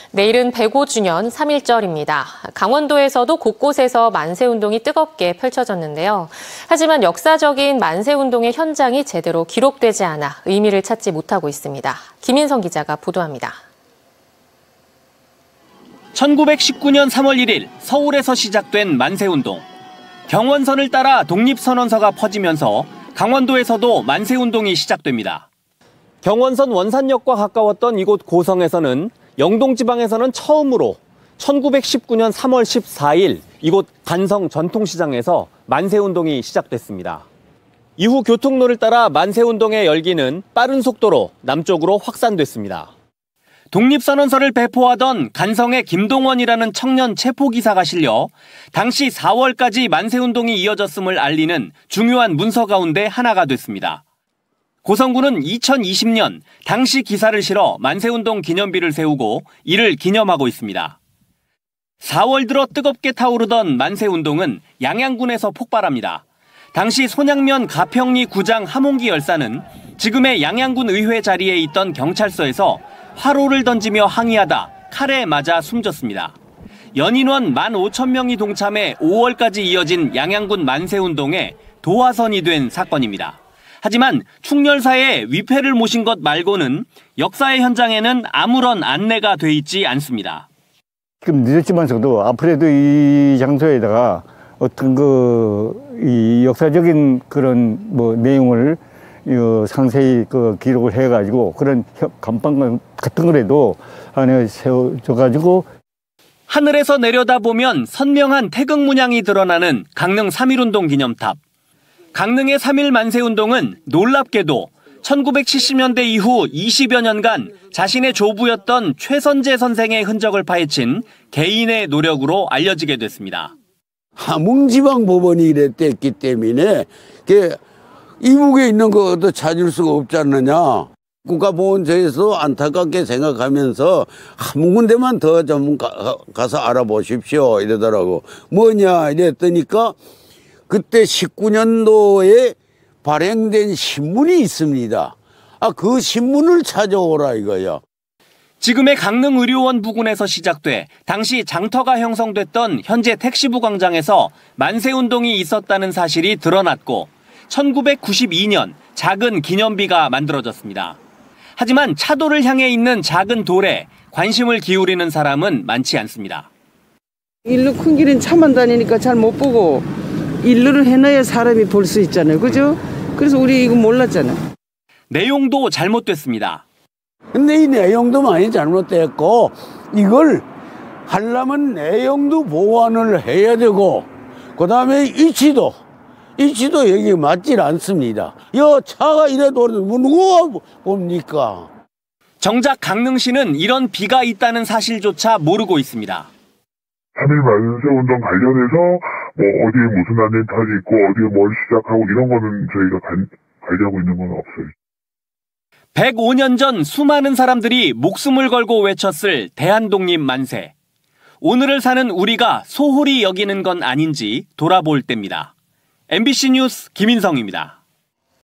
내일은 105주년 3.1절입니다. 강원도에서도 곳곳에서 만세운동이 뜨겁게 펼쳐졌는데요. 하지만 역사적인 만세운동의 현장이 제대로 기록되지 않아 의미를 찾지 못하고 있습니다. 김인성 기자가 보도합니다. 1919년 3월 1일 서울에서 시작된 만세운동. 경원선을 따라 독립선언서가 퍼지면서 강원도에서도 만세운동이 시작됩니다. 경원선 원산역과 가까웠던 이곳 고성에서는 영동지방에서는 처음으로 1919년 3월 14일 이곳 간성 전통시장에서 만세운동이 시작됐습니다. 이후 교통로를 따라 만세운동의 열기는 빠른 속도로 남쪽으로 확산됐습니다. 독립선언서를 배포하던 간성의 김동원이라는 청년 체포기사가 실려 당시 4월까지 만세운동이 이어졌음을 알리는 중요한 문서 가운데 하나가 됐습니다. 고성군은 2020년 당시 기사를 실어 만세운동 기념비를 세우고 이를 기념하고 있습니다. 4월 들어 뜨겁게 타오르던 만세운동은 양양군에서 폭발합니다. 당시 손양면 가평리 구장 함홍기 열사는 지금의 양양군 의회 자리에 있던 경찰서에서 화로를 던지며 항의하다 칼에 맞아 숨졌습니다. 연인원 15,000명이 동참해 5월까지 이어진 양양군 만세운동에 도화선이 된 사건입니다. 하지만 충렬사에 위패를 모신 것 말고는 역사의 현장에는 아무런 안내가 돼 있지 않습니다. 지금 늦었지만서도 앞으로도 이 장소에다가 어떤 이 역사적인 그런 내용을 상세히 기록을 해가지고 그런 간판 같은 거라도 안에 세워줘가지고 하늘에서 내려다보면 선명한 태극 문양이 드러나는 강릉 3.1운동 기념탑. 강릉의 3.1 만세운동은 놀랍게도 1970년대 이후 20여 년간 자신의 조부였던 최선재 선생의 흔적을 파헤친 개인의 노력으로 알려지게 됐습니다. 함흥지방법원이 이랬기 때문에 이북에 있는 것도 찾을 수가 없지 않느냐. 국가보훈처에서 안타깝게 생각하면서 한 군데만 더 좀 가서 알아보십시오 이러더라고. 뭐냐 이랬더니까 그때 19년도에 발행된 신문이 있습니다. 그 신문을 찾아오라 이거야. 지금의 강릉의료원 부근에서 시작돼 당시 장터가 형성됐던 현재 택시부 광장에서 만세운동이 있었다는 사실이 드러났고 1992년 작은 기념비가 만들어졌습니다. 하지만 차도를 향해 있는 작은 돌에 관심을 기울이는 사람은 많지 않습니다. 일로 큰 길은 차만 다니니까 잘 못 보고 일로를 해놔야 사람이 볼 수 있잖아요. 그죠? 그래서 우리 이거 몰랐잖아요. 내용도 잘못됐습니다. 근데 이 내용도 많이 잘못됐고 이걸 하려면 내용도 보완을 해야 되고 그다음에 위치도 여기 맞질 않습니다. 이 차가 이래 도는데 누가 봅니까? 정작 강릉시는 이런 비가 있다는 사실조차 모르고 있습니다. 3.1 만세운동 관련해서 어디에 무슨 안내탑이 있고 어디에 뭘 시작하고 이런 거는 저희가 관리하고 있는 건 없어요. 105년 전 수많은 사람들이 목숨을 걸고 외쳤을 대한독립 만세. 오늘을 사는 우리가 소홀히 여기는 건 아닌지 돌아볼 때입니다. MBC 뉴스 김인성입니다.